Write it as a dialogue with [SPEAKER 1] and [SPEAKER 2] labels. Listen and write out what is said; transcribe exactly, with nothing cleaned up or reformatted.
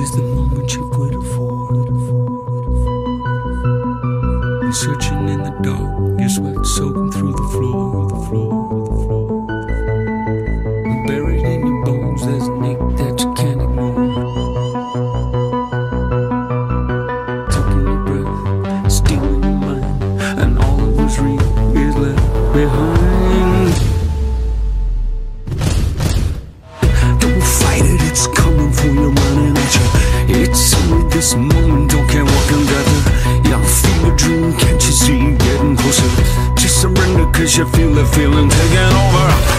[SPEAKER 1] is the moment you've waited for. You're searching in the dark, your sweat soaking through the floor, the floor, the floor. And buried in your bones, there's an ache that you can't ignore. Taking your breath, stealing your mind, and all that was real is left behind. Don't fight it, it's coming for your mind at you. It's only this moment, don't care what can gather. Yeah, feel a dream, can't you see getting closer? Just surrender cause you feel the feeling taking over.